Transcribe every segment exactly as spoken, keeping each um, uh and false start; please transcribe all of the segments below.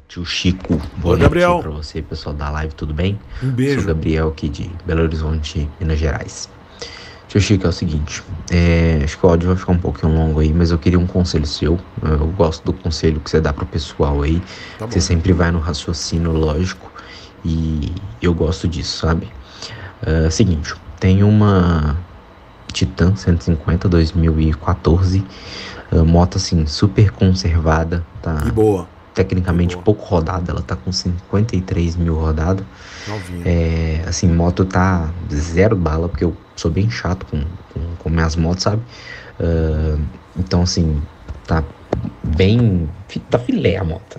Tio Chico, boa Oi, noite aí Gabriel. pra você, pessoal da live, tudo bem? Um Sou beijo. Gabriel aqui de Belo Horizonte, Minas Gerais. Tio Chico, é o seguinte, é, acho que o áudio vai ficar um pouquinho longo aí, mas eu queria um conselho seu. Eu gosto do conselho que você dá pro pessoal aí, Tá que você bom. sempre vai no raciocínio lógico e eu gosto disso, sabe? É, seguinte, tem uma Titan cento e cinquenta dois mil e quatorze, é, moto assim, super conservada, E tá? boa. E Tecnicamente boa. pouco rodada, ela tá com cinquenta e três mil rodadas. Novinha. É, assim, moto tá zero bala, porque eu sou bem chato com, com, com minhas motos, sabe? Ah, então, assim, tá bem. fi- Tá filé a moto.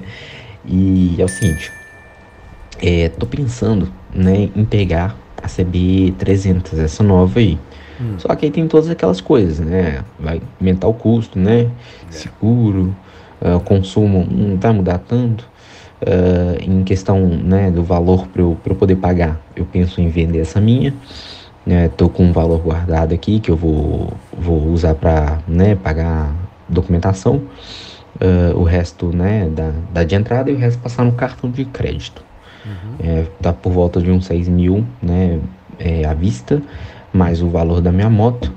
E é o seguinte, é, tô pensando, né, em pegar a C B trezentos, essa nova aí. Hum. Só que aí tem todas aquelas coisas, né? Vai aumentar o custo, né? É. Seguro, ah, consumo não vai mudar tanto. Ah, em questão, né, do valor para eu, pra eu poder pagar, eu penso em vender essa minha. Né? Tô com um valor guardado aqui que eu vou, vou usar para, né, pagar documentação. Ah, o resto, né, da, da de entrada e o resto passar no cartão de crédito. Uhum. É, tá por volta de uns seis mil, né, é, à vista, mais o valor da minha moto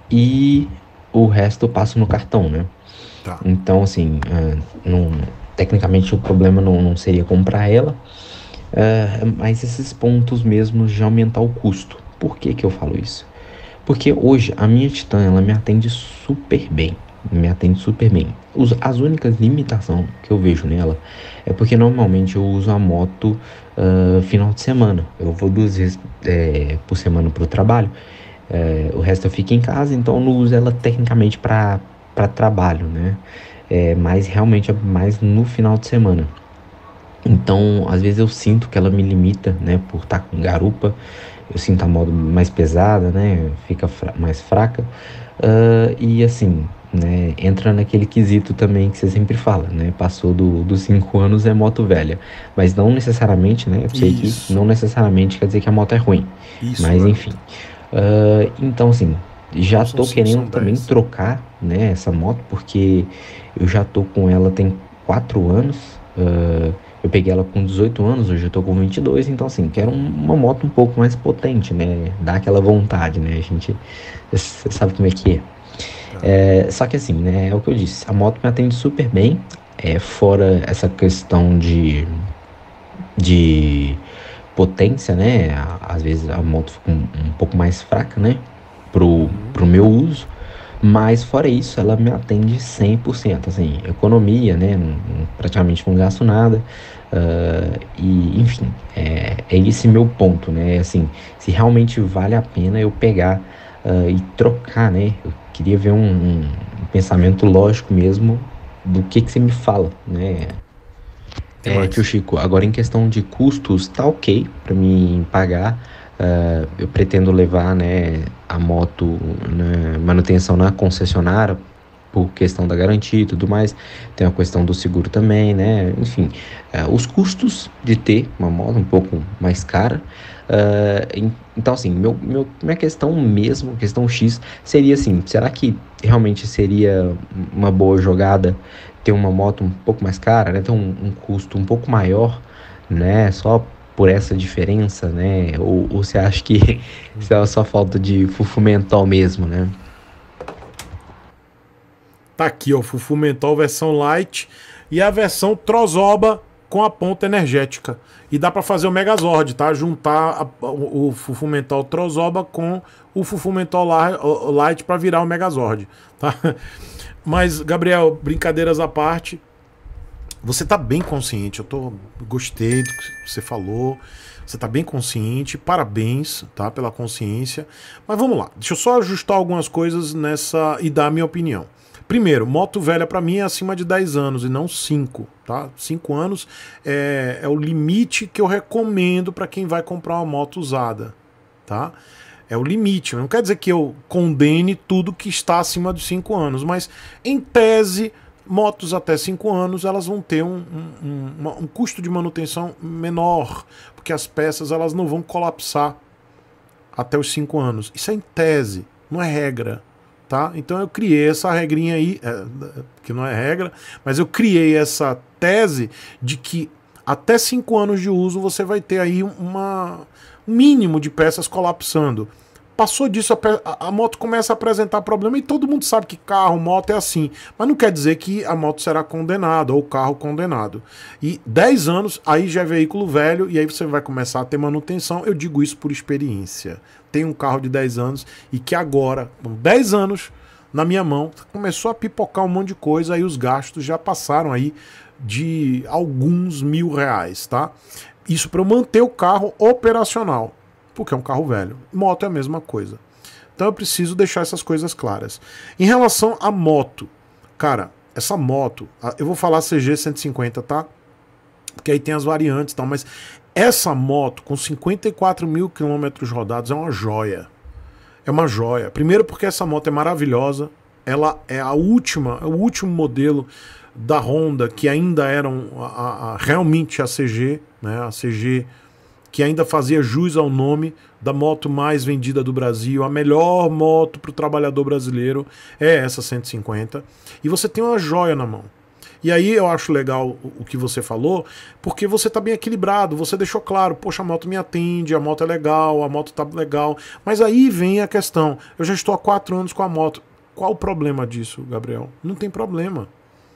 e o resto eu passo no cartão, né? Tá. Então, assim, ah, não, tecnicamente o problema não, não seria comprar ela, ah, mas esses pontos mesmo de aumentar o custo. Por que que eu falo isso? Porque hoje a minha Titan, ela me atende super bem. Me atende super bem. Os- as únicas limitações que eu vejo nela é porque normalmente eu uso a moto ah, final de semana. Eu vou duas vezes eh, por semana para o trabalho. Eh, o resto eu fico em casa, então eu não uso ela tecnicamente para para trabalho, né? É, mas realmente é mais no final de semana. Então, às vezes eu sinto que ela me limita, né, por estar com garupa. Eu sinto a moto mais pesada, né, fica fra- mais fraca. Ah, e assim, né, entra naquele quesito também que você sempre fala, né, passou do, dos cinco anos é moto velha. Mas não necessariamente, né, eu sei que não Isso. necessariamente quer dizer que a moto é ruim. Isso, Mas enfim. garoto. Ah, então, assim, Não já são tô cinco, querendo são também dez. trocar, né, essa moto, porque eu já tô com ela tem quatro anos. ah, eu peguei ela com dezoito anos, hoje eu tô com vinte e dois, então assim, quero um- uma moto um pouco mais potente, né? Dá aquela vontade, né? A gente, você sabe como é que Tá. é. É, só que assim, né? É o que eu disse, a moto me atende super bem, é, fora essa questão de, de potência, né? a- Às vezes a moto fica um, um pouco mais fraca, né? Pro, Uhum. pro meu uso. Mas fora isso, ela me atende cem por cento, assim, economia, né? Não- não- praticamente não gasto nada. Ah, e, enfim, é, é esse meu ponto, né? Assim, se realmente vale a pena eu pegar, ah, e trocar, né? Eu queria ver um, um pensamento lógico mesmo do que que você me fala, né? Que É, tio mais? Chico, agora em questão de custos, tá ok para mim pagar. Ah, eu pretendo levar, né, a moto, né, manutenção na concessionária por questão da garantia e tudo mais. Tem a questão do seguro também, né? Enfim, ah, os custos de ter uma moto um pouco mais cara. Ah, em- então, assim, meu, meu, minha questão mesmo, questão X, seria assim: será que realmente seria uma boa jogada ter uma moto um pouco mais cara, né? Ter um, um custo um pouco maior, né? Só por essa diferença, né? Ou, ou você acha que isso é só falta de fufu mental mesmo, né? Tá aqui, ó. Fufu Mentol versão light e a versão Trozoba com a ponta energética. E dá pra fazer o Megazord, tá? Juntar a- o, o Fufu Mentol Trozoba com o Fufu Mentol La- o- Light pra virar o Megazord, tá? Mas, Gabriel, brincadeiras à parte, você tá bem consciente. Eu tô gostei do que você falou. Você tá bem consciente. Parabéns, tá, pela consciência. Mas vamos lá. Deixa eu só ajustar algumas coisas nessa e dar a minha opinião. Primeiro, moto velha para mim é acima de dez anos e não cinco, tá? cinco anos é, é o limite que eu recomendo para quem vai comprar uma moto usada, tá? É o limite. Não quer dizer que eu condene tudo que está acima de cinco anos, mas em tese, motos até cinco anos elas vão ter um, um, um, um custo de manutenção menor, porque as peças elas não vão colapsar até os cinco anos. Isso é em tese, não é regra. tá? Então eu criei essa regrinha aí, é, que não é regra, mas eu criei essa tese de que até cinco anos de uso você vai ter aí uma, um mínimo de peças colapsando. Passou disso, a, a moto começa a apresentar problema e todo mundo sabe que carro, moto é assim. Mas não quer dizer que a moto será condenada ou o carro condenado. E dez anos, aí já é veículo velho e aí você vai começar a ter manutenção. Eu digo isso por experiência. Tem um carro de dez anos e que agora, com dez anos na minha mão, começou a pipocar um monte de coisa, aí os gastos já passaram aí de alguns mil reais, tá? Isso para eu manter o carro operacional, porque é um carro velho. Moto é a mesma coisa. Então eu preciso deixar essas coisas claras. Em relação à moto, cara, essa moto, eu vou falar C G cento e cinquenta, tá? Porque aí tem as variantes e tal, mas essa moto com cinquenta e quatro mil quilômetros rodados é uma joia. É uma joia. Primeiro porque essa moto é maravilhosa, ela é a última, é o último modelo da Honda que ainda eram a, a, a, realmente a C G, né? A C G que ainda fazia jus ao nome da moto mais vendida do Brasil, a melhor moto para o trabalhador brasileiro é essa cento e cinquenta, e você tem uma joia na mão. E aí eu acho legal o que você falou, porque você está bem equilibrado, você deixou claro, poxa, a moto me atende, a moto é legal, a moto tá legal, mas aí vem a questão, eu já estou há quatro anos com a moto, qual o problema disso, Gabriel? Não tem problema.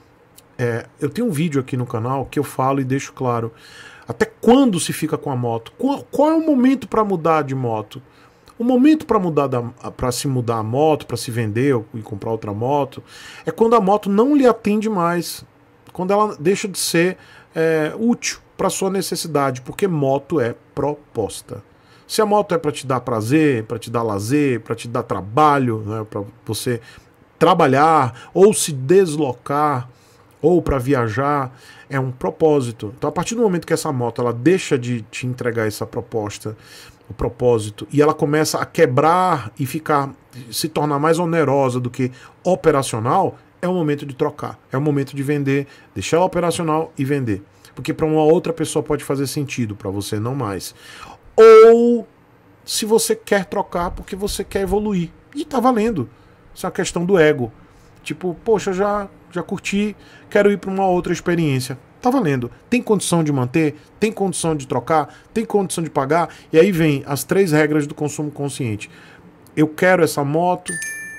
É, eu tenho um vídeo aqui no canal que eu falo e deixo claro, até quando se fica com a moto? Qual, qual é o momento para mudar de moto? O momento para mudar para se mudar a moto, para se vender ou, e comprar outra moto, é quando a moto não lhe atende mais, quando ela deixa de ser é, útil para sua necessidade, porque moto é proposta. Se a moto é para te dar prazer, para te dar lazer, para te dar trabalho, né, para você trabalhar ou se deslocar ou para viajar, é um propósito. Então, a partir do momento que essa moto ela deixa de te entregar essa proposta, o propósito, e ela começa a quebrar e ficar, se tornar mais onerosa do que operacional, é o momento de trocar, é o momento de vender, deixar ela operacional e vender. Porque para uma outra pessoa pode fazer sentido, para você não mais. Ou se você quer trocar porque você quer evoluir. E tá valendo. Isso é uma questão do ego. Tipo, poxa, já, já curti, quero ir para uma outra experiência. Tá valendo. Tem condição de manter? Tem condição de trocar? Tem condição de pagar? E aí vem as três regras do consumo consciente. Eu quero essa moto,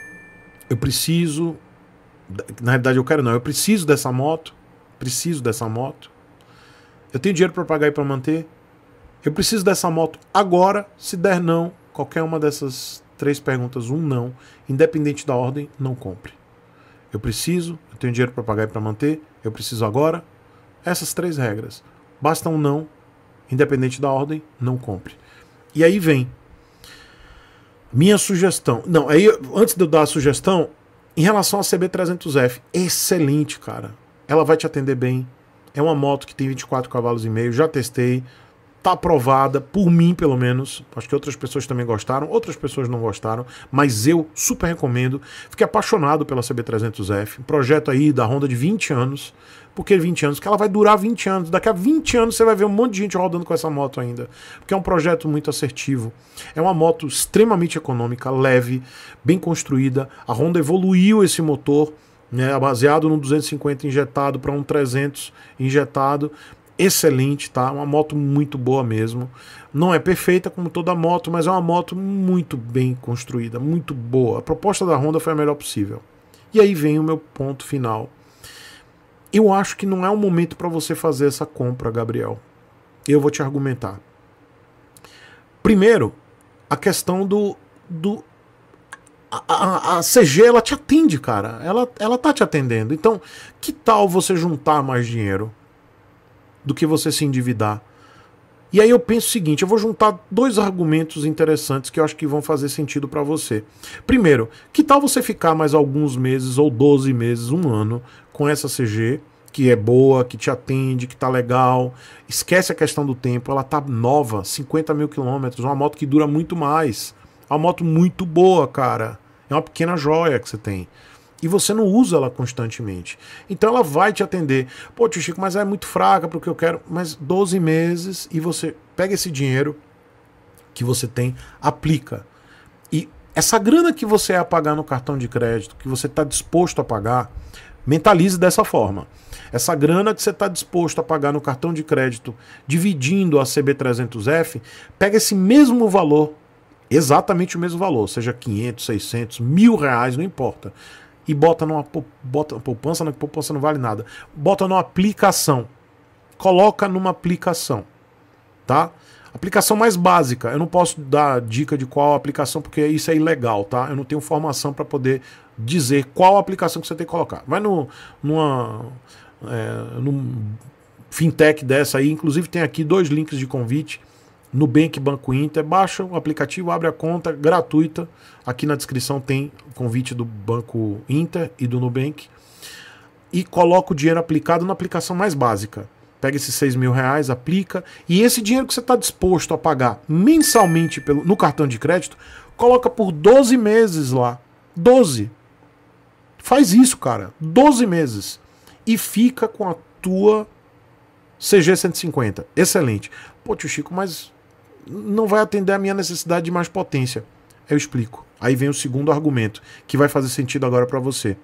eu preciso... Na realidade eu quero não, eu preciso dessa moto, preciso dessa moto. Eu tenho dinheiro para pagar e para manter. Eu preciso dessa moto agora, se der não, qualquer uma dessas três perguntas, um não, independente da ordem, não compre. Eu preciso, eu tenho dinheiro para pagar e para manter, eu preciso agora. Essas três regras. Basta um não, independente da ordem, não compre. E aí vem minha sugestão. Não, aí antes de eu dar a sugestão, em relação à C B trezentos F, excelente, cara. Ela vai te atender bem. É uma moto que tem vinte e quatro cavalos e meio, já testei. Tá aprovada, por mim pelo menos. Acho que outras pessoas também gostaram, outras pessoas não gostaram, mas eu super recomendo. Fiquei apaixonado pela C B trezentos F, um projeto aí da Honda de vinte anos. Por que vinte anos? Porque ela vai durar vinte anos. Daqui a vinte anos você vai ver um monte de gente rodando com essa moto ainda. Porque é um projeto muito assertivo. É uma moto extremamente econômica, leve, bem construída. A Honda evoluiu esse motor, né, baseado no duzentos e cinquenta injetado para um trezentos injetado. Excelente, tá? Uma moto muito boa mesmo. Não é perfeita como toda moto, mas é uma moto muito bem construída, muito boa. A proposta da Honda foi a melhor possível. E aí vem o meu ponto final. Eu acho que não é o momento para você fazer essa compra, Gabriel. Eu vou te argumentar. Primeiro, a questão do... do a, a, a C G, ela te atende, cara. Ela, ela tá te atendendo. Então, que tal você juntar mais dinheiro do que você se endividar? E aí eu penso o seguinte, eu vou juntar dois argumentos interessantes que eu acho que vão fazer sentido para você. Primeiro, que tal você ficar mais alguns meses, ou doze meses, um ano, com essa C G, que é boa, que te atende, que tá legal. Esquece a questão do tempo, ela tá nova, cinquenta mil quilômetros, uma moto que dura muito mais. Uma moto muito boa, cara. É uma pequena joia que você tem. E você não usa ela constantemente. Então ela vai te atender. Pô, tio Chico, mas é muito fraca porque eu quero... Mas doze meses e você pega esse dinheiro que você tem, aplica. E Essa grana que você ia pagar no cartão de crédito, que você está disposto a pagar, mentalize dessa forma. Essa grana que você está disposto a pagar no cartão de crédito, dividindo a C B trezentos F, pega esse mesmo valor, exatamente o mesmo valor, seja quinhentos, seiscentos, mil reais, não importa, e bota numa bota, poupança, não, poupança não vale nada, bota numa aplicação, coloca numa aplicação, tá? Aplicação mais básica, eu não posso dar dica de qual aplicação, porque isso é ilegal, tá? Eu não tenho formação para poder dizer qual aplicação que você tem que colocar. Vai no, numa é, num fintech dessa aí, inclusive tem aqui dois links de convite, Nubank, Banco Inter, baixa o aplicativo, abre a conta, gratuita, aqui na descrição tem o convite do Banco Inter e do Nubank, e coloca o dinheiro aplicado na aplicação mais básica. Pega esses seis mil reais, aplica, e esse dinheiro que você está disposto a pagar mensalmente pelo, no cartão de crédito, coloca por doze meses lá. doze. Faz isso, cara. doze meses. E fica com a tua C G cento e cinquenta. Excelente. Pô, tio Chico, mas não vai atender a minha necessidade de mais potência. Eu explico. Aí vem o segundo argumento, que vai fazer sentido agora para você.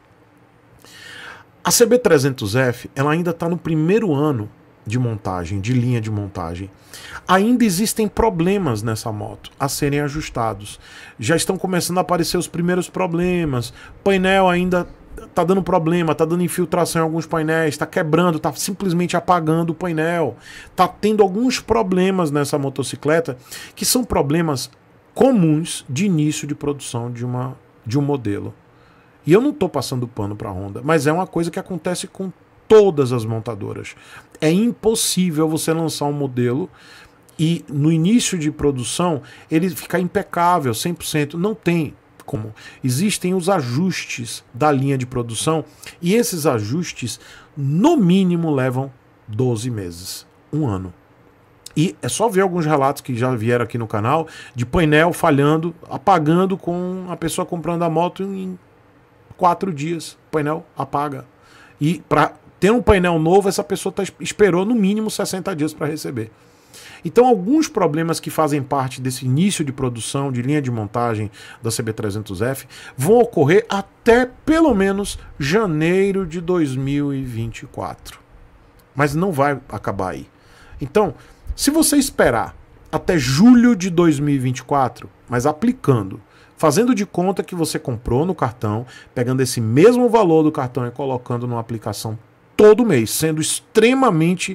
A C B trezentos F, ela ainda está no primeiro ano de montagem, de linha de montagem. Ainda existem problemas nessa moto a serem ajustados. Já estão começando a aparecer os primeiros problemas. Painel ainda tá dando problema, tá dando infiltração em alguns painéis, tá quebrando, tá simplesmente apagando o painel. Tá tendo alguns problemas nessa motocicleta que são problemas comuns de início de produção de, uma, de um modelo. E eu não tô passando pano para a Honda, mas é uma coisa que acontece com todas as montadoras. É impossível você lançar um modelo e no início de produção ele ficar impecável, cem por cento. Não tem como. Existem os ajustes da linha de produção e esses ajustes no mínimo levam doze meses, um ano. E é só ver alguns relatos que já vieram aqui no canal de painel falhando, apagando, com a pessoa comprando a moto em quatro dias. O painel apaga. E para ter um painel novo, essa pessoa tá, esperou no mínimo sessenta dias para receber. Então, alguns problemas que fazem parte desse início de produção, de linha de montagem da C B trezentos F, vão ocorrer até pelo menos janeiro de dois mil e vinte e quatro. Mas não vai acabar aí. Então, se você esperar até julho de dois mil e vinte e quatro, mas aplicando, fazendo de conta que você comprou no cartão, pegando esse mesmo valor do cartão e colocando numa aplicação todo mês, sendo extremamente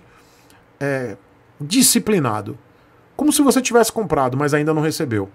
é, disciplinado. Como se você tivesse comprado, mas ainda não recebeu.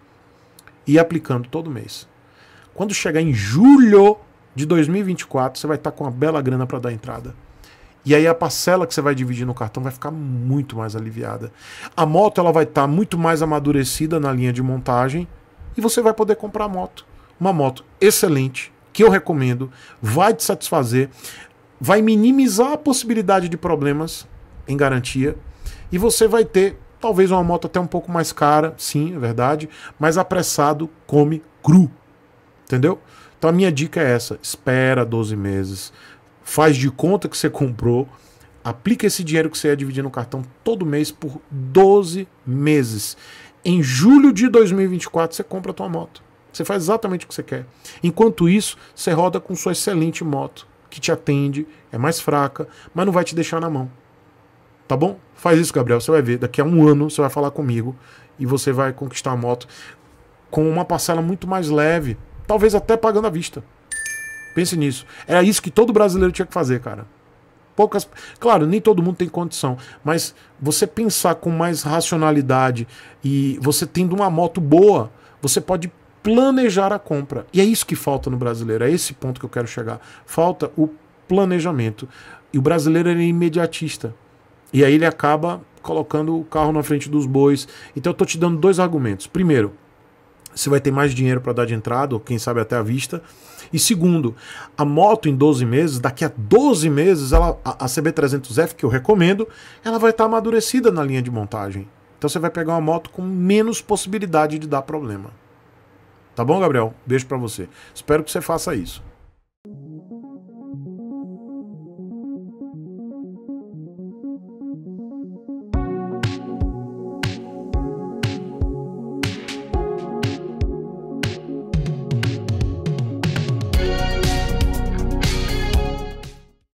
E aplicando todo mês. Quando chegar em julho de dois mil e vinte e quatro, você vai estar com uma bela grana para dar entrada. E aí a parcela que você vai dividir no cartão vai ficar muito mais aliviada. A moto ela vai estar muito mais amadurecida na linha de montagem e você vai poder comprar a moto. Uma moto excelente, que eu recomendo, vai te satisfazer, vai minimizar a possibilidade de problemas em garantia e você vai ter talvez uma moto até um pouco mais cara, sim, é verdade, mas apressado come cru, entendeu? Então a minha dica é essa, espera doze meses, faz de conta que você comprou, aplica esse dinheiro que você ia dividir no cartão todo mês por doze meses. Em julho de dois mil e vinte e quatro você compra a tua moto. Você faz exatamente o que você quer. Enquanto isso, você roda com sua excelente moto, que te atende, é mais fraca, mas não vai te deixar na mão. Tá bom? Faz isso, Gabriel. Você vai ver. Daqui a um ano você vai falar comigo e você vai conquistar a moto com uma parcela muito mais leve, talvez até pagando à vista. Pense nisso. Era isso que todo brasileiro tinha que fazer, cara. Poucas... Claro, nem todo mundo tem condição, mas você pensar com mais racionalidade e você tendo uma moto boa, você pode planejar a compra. E é isso que falta no brasileiro, é esse ponto que eu quero chegar. Falta o planejamento. E o brasileiro ele é imediatista. E aí ele acaba colocando o carro na frente dos bois. Então eu tô te dando dois argumentos. Primeiro, você vai ter mais dinheiro para dar de entrada, ou quem sabe até à vista. E segundo, a moto em doze meses, daqui a doze meses, ela, a, a C B trezentos F, que eu recomendo, ela vai estar amadurecida na linha de montagem. Então você vai pegar uma moto com menos possibilidade de dar problema. Tá bom, Gabriel? Beijo para você. Espero que você faça isso.